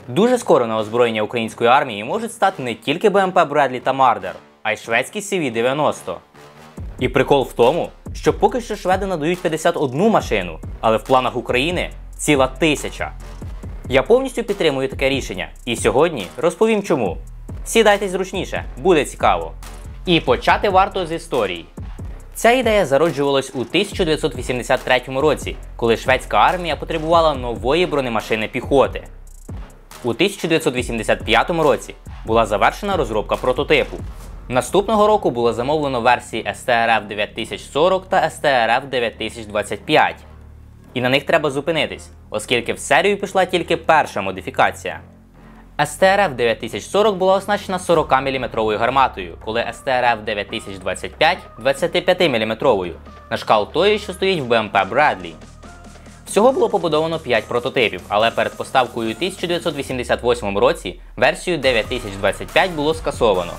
Дуже скоро на озброєння української армії можуть стати не тільки БМП Бредлі та Мардер, а й шведські CV-90. І прикол в тому, що поки що шведи надають 51 машину, але в планах України ціла 1000. Я повністю підтримую таке рішення, і сьогодні розповім чому. Сідайтесь зручніше, буде цікаво. І почати варто з історії. Ця ідея зароджувалась у 1983 році, коли шведська армія потребувала нової бронемашини піхоти. У 1985 році була завершена розробка прототипу. Наступного року було замовлено версії STRF 9040 та STRF 9025. І на них треба зупинитись, оскільки в серію пішла тільки перша модифікація. STRF 9040 була оснащена 40-мм гарматою, коли STRF 9025 – 25-мм, на шкал тої, що стоїть в БМП Бредлі. Всього було побудовано 5 прототипів, але перед поставкою у 1988 році версію 9025 було скасовано.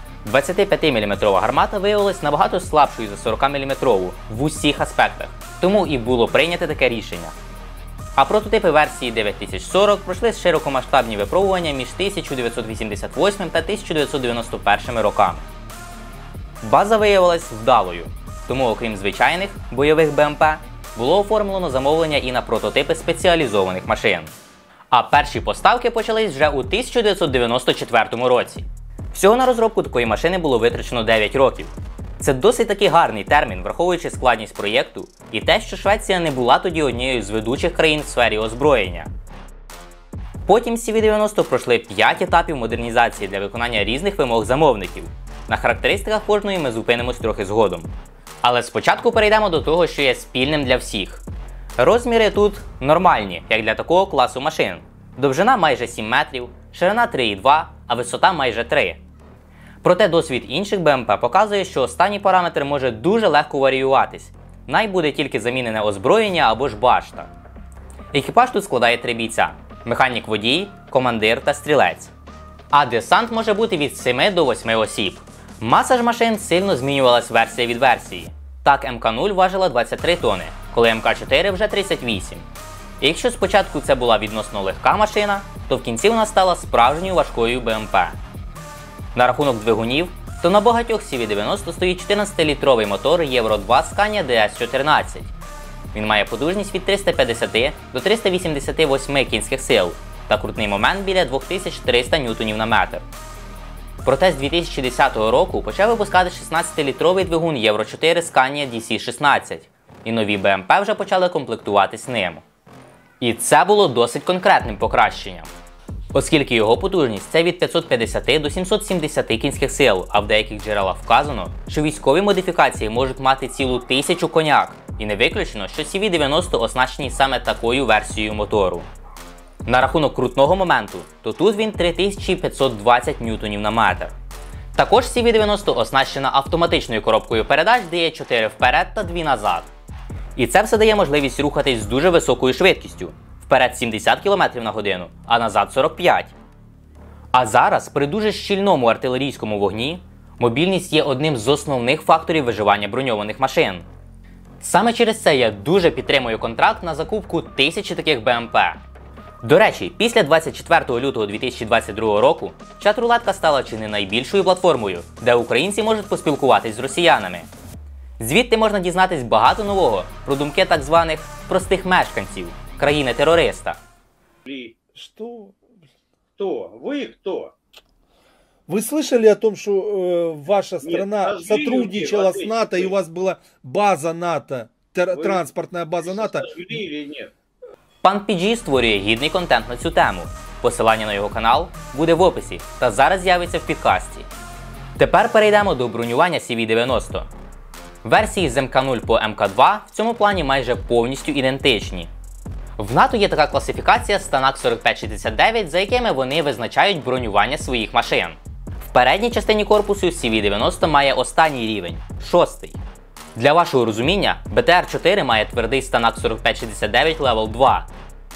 25-мм гармата виявилась набагато слабшою за 40-мм в усіх аспектах, тому і було прийнято таке рішення. А прототипи версії 9040 пройшли широкомасштабні випробування між 1988 та 1991 роками. База виявилась вдалою, тому окрім звичайних бойових БМП, було оформлено замовлення і на прототипи спеціалізованих машин. А перші поставки почались вже у 1994 році. Всього на розробку такої машини було витрачено 9 років. Це досить таки гарний термін, враховуючи складність проєкту і те, що Швеція не була тоді однією з ведучих країн в сфері озброєння. Потім CV-90 пройшли 5 етапів модернізації для виконання різних вимог замовників. На характеристиках кожної ми зупинимось трохи згодом. Але спочатку перейдемо до того, що є спільним для всіх. Розміри тут нормальні, як для такого класу машин. Довжина майже 7 метрів, ширина 3,2, а висота майже 3. Проте досвід інших БМП показує, що останній параметр може дуже легко варіюватись. Най буде тільки замінене озброєння або ж башта. Екіпаж тут складає 3 бійця – механік-водій, командир та стрілець. А десант може бути від 7 до 8 осіб. Маса ж машин сильно змінювалась версія від версії. Так МК-0 важила 23 тони, коли МК-4 вже 38. І якщо спочатку це була відносно легка машина, то в кінці вона стала справжньою важкою БМП. На рахунок двигунів, то на багатьох CV-90 стоїть 14-літровий мотор Євро 2 Scania DS14. Він має потужність від 350 до 388 кінських сил та крутний момент біля 2300 Нм. Проте з 2010 року почав випускати 16-літровий двигун Євро 4 Scania DC16, і нові БМП вже почали комплектуватись ним. І це було досить конкретним покращенням, оскільки його потужність це від 550 до 770 кінських сил, а в деяких джерелах вказано, що військові модифікації можуть мати цілу 1000 коняк, і не виключено, що CV-90 оснащені саме такою версією мотору. На рахунок крутного моменту, то тут він 3520 Нм. Також CV-90 оснащена автоматичною коробкою передач, де є 4 вперед та 2 назад. І це все дає можливість рухатись з дуже високою швидкістю. Вперед 70 км на годину, а назад 45. А зараз, при дуже щільному артилерійському вогні, мобільність є одним з основних факторів виживання броньованих машин. Саме через це я дуже підтримую контракт на закупку 1000 таких БМП. До речі, після 24 лютого 2022 року чат-рулетка стала чи не найбільшою платформою, де українці можуть поспілкуватись з росіянами. Звідти можна дізнатись багато нового про думки так званих простих мешканців країни-терориста. Что? Кто? Вы кто? Вы слышали о том, что ваша страна Нет, сотрудничала с люди, НАТО, и у вас была база НАТО, транспортная база НАТО? Сожгли или нет? Пан PG створює гідний контент на цю тему. Посилання на його канал буде в описі та зараз з'явиться в підкасті. Тепер перейдемо до бронювання CV-90. Версії з МК-0 по МК-2 в цьому плані майже повністю ідентичні. В НАТО є така класифікація Станак 4569, за якими вони визначають бронювання своїх машин. В передній частині корпусу CV-90 має останній рівень – 6-й. Для вашого розуміння, БТР-4 має твердий Станак 4569 Level 2.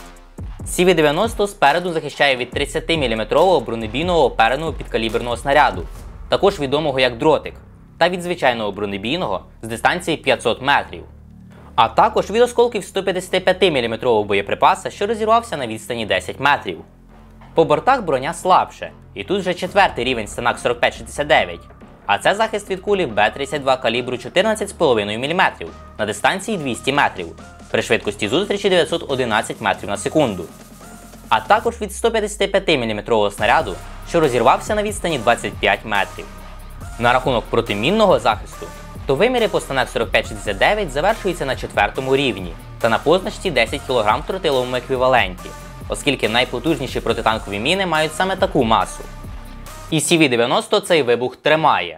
CV-90 спереду захищає від 30-мм бронебійного опереного підкаліберного снаряду, також відомого як дротик, та від звичайного бронебійного з дистанції 500 метрів. А також від осколків 155-мм боєприпаса, що розірвався на відстані 10 метрів. По бортах броня слабше, і тут вже 4-й рівень Stenag 4569. А це захист від кулі Б-32 калібру 14,5 мм на дистанції 200 метрів, при швидкості зустрічі 911 метрів на секунду. А також від 155 мм снаряду, що розірвався на відстані 25 метрів. На рахунок протимінного захисту, то виміри по Stenag 4569 завершуються на 4-му рівні та на позначці 10 кг в тротиловому еквіваленті, оскільки найпотужніші протитанкові міни мають саме таку масу. І CV-90 цей вибух тримає.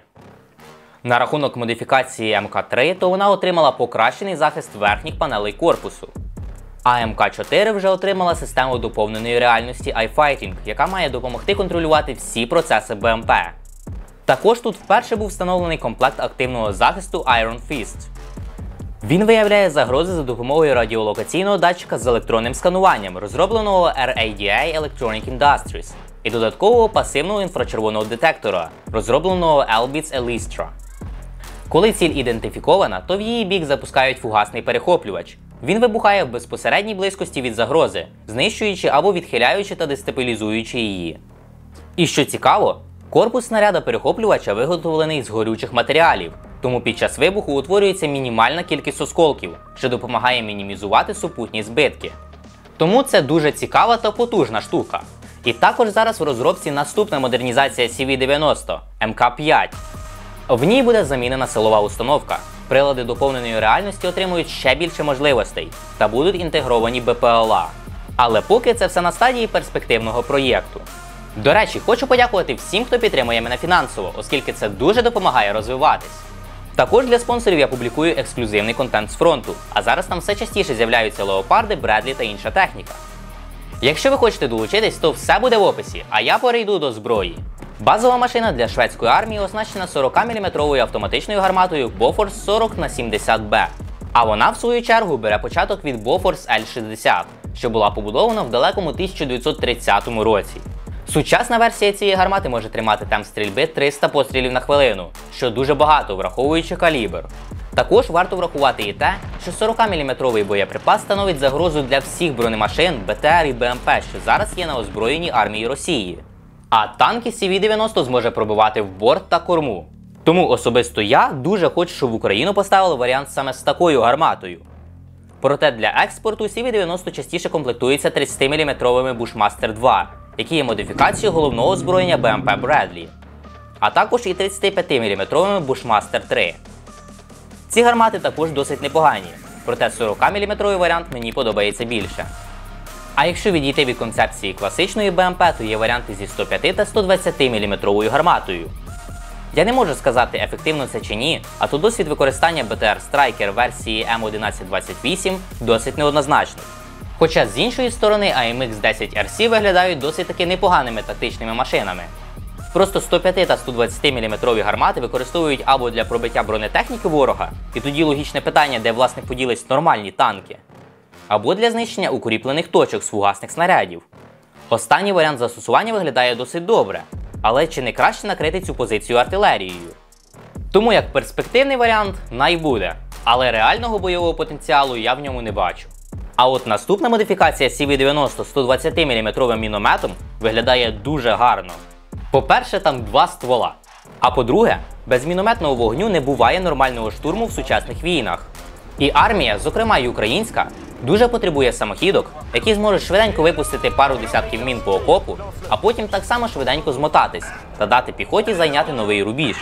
На рахунок модифікації МК-3, то вона отримала покращений захист верхніх панелей корпусу. А МК-4 вже отримала систему доповненої реальності iFighting, яка має допомогти контролювати всі процеси БМП. Також тут вперше був встановлений комплект активного захисту Iron Fist. Він виявляє загрози за допомогою радіолокаційного датчика з електронним скануванням, розробленого RADA Electronic Industries, і додаткового пасивного інфрачервоного детектора, розробленого Elbit's Elistra. Коли ціль ідентифікована, то в її бік запускають фугасний перехоплювач. Він вибухає в безпосередній близькості від загрози, знищуючи або відхиляючи та дестабілізуючи її. І що цікаво, корпус снаряда перехоплювача виготовлений з горючих матеріалів, тому під час вибуху утворюється мінімальна кількість осколків, що допомагає мінімізувати супутні збитки. Тому це дуже цікава та потужна штука. І також зараз в розробці наступна модернізація CV-90 МК-5. В ній буде замінена силова установка. Прилади доповненої реальності отримують ще більше можливостей та будуть інтегровані БПЛА. Але поки це все на стадії перспективного проєкту. До речі, хочу подякувати всім, хто підтримує мене фінансово, оскільки це дуже допомагає розвиватись. Також для спонсорів я публікую ексклюзивний контент з фронту, а зараз там все частіше з'являються леопарди, Бредлі та інша техніка. Якщо ви хочете долучитись, то все буде в описі, а я перейду до зброї. Базова машина для шведської армії оснащена 40-мм автоматичною гарматою Bofors 40х70B. А вона, в свою чергу, бере початок від Bofors L60, що була побудована в далекому 1930 році. Сучасна версія цієї гармати може тримати темп стрільби 300 пострілів на хвилину, що дуже багато, враховуючи калібр. Також варто врахувати і те, що 40-мм боєприпас становить загрозу для всіх бронемашин, БТР і БМП, що зараз є на озброєнні армії Росії. А танки CV-90 зможе пробивати в борт та корму. Тому особисто я дуже хочу, щоб в Україну поставили варіант саме з такою гарматою. Проте для експорту CV-90 частіше комплектується 30-мм Bushmaster 2, які є модифікацією головного озброєння БМП Bradley, а також і 35-мм Bushmaster 3. Ці гармати також досить непогані, проте 40-мм варіант мені подобається більше. А якщо відійти від концепції класичної БМП, то є варіанти зі 105 та 120-мм гарматою. Я не можу сказати, ефективно це чи ні, а то досвід використання БТР Striker версії М1128 досить неоднозначний. Хоча з іншої сторони AMX-10 RC виглядають досить таки непоганими тактичними машинами. Просто 105 та 120-мм гармати використовують або для пробиття бронетехніки ворога, і тоді логічне питання, де власне поділись нормальні танки, або для знищення укріплених точок з фугасних снарядів. Останній варіант застосування виглядає досить добре, але чи не краще накрити цю позицію артилерією? Тому як перспективний варіант найбуде, але реального бойового потенціалу я в ньому не бачу. А от наступна модифікація CV-90 120-мм мінометом виглядає дуже гарно. По-перше, там два ствола. А по-друге, без мінометного вогню не буває нормального штурму в сучасних війнах. І армія, зокрема й українська, дуже потребує самохідок, які зможуть швиденько випустити пару десятків мін по окопу, а потім так само швиденько змотатись та дати піхоті зайняти новий рубіж.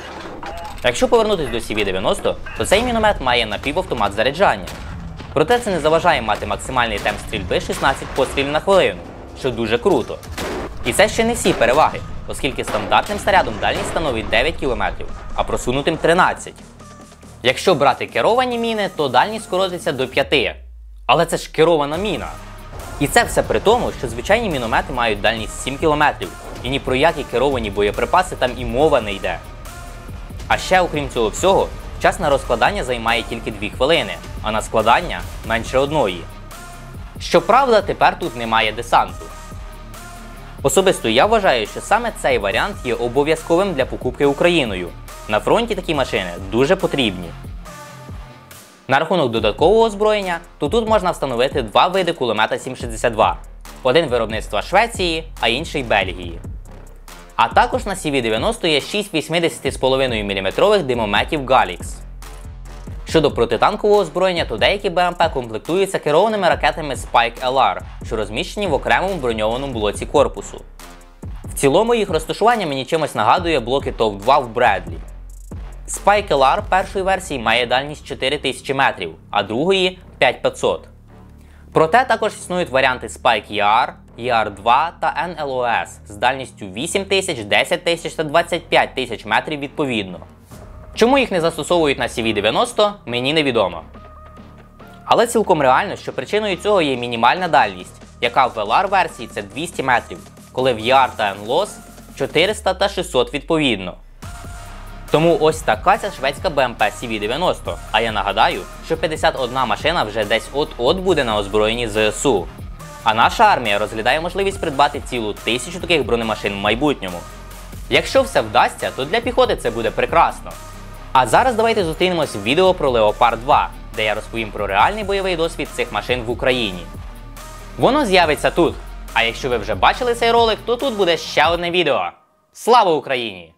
Якщо повернутися до CV-90, то цей міномет має напівавтомат заряджання. Проте це не заважає мати максимальний темп стрільби 16 пострілів на хвилину, що дуже круто. І це ще не всі переваги, оскільки стандартним снарядом дальність становить 9 км, а просунутим 13. Якщо брати керовані міни, то дальність скоротиться до 5. Але це ж керована міна. І це все при тому, що звичайні міномети мають дальність 7 км, і ні про які керовані боєприпаси там і мова не йде. А ще, окрім цього всього, час на розкладання займає тільки 2 хвилини, а на складання – менше 1. Щоправда, тепер тут немає десанту. Особисто я вважаю, що саме цей варіант є обов'язковим для покупки Україною. На фронті такі машини дуже потрібні. На рахунок додаткового озброєння, то тут можна встановити 2 види кулемета 7,62. Один виробництва Швеції, а інший Бельгії. А також на CV-90 є 6 80,5 мм димометів Галікс. Щодо протитанкового озброєння, то деякі БМП комплектуються керованими ракетами Spike LR, що розміщені в окремому броньованому блоці корпусу. В цілому їх розташування мені чимось нагадує блоки ТОВ-2 в Бредлі. Spike LR першої версії має дальність 4000 метрів, а другої 5500. Проте також існують варіанти Spike ER, ER2 та NLOS з дальністю 8000, 10000 та 25000 метрів відповідно. Чому їх не застосовують на CV-90, мені невідомо. Але цілком реально, що причиною цього є мінімальна дальність, яка в LR-версії це 200 метрів, коли в ER та NLOS 400 та 600 відповідно. Тому ось така ця шведська БМП CV-90, а я нагадаю, що 51 машина вже десь от-от буде на озброєнні ЗСУ. А наша армія розглядає можливість придбати цілу 1000 таких бронемашин в майбутньому. Якщо все вдасться, то для піхоти це буде прекрасно. А зараз давайте зустрінемось в відео про Leopard 2, де я розповім про реальний бойовий досвід цих машин в Україні. Воно з'явиться тут. А якщо ви вже бачили цей ролик, то тут буде ще одне відео. Слава Україні!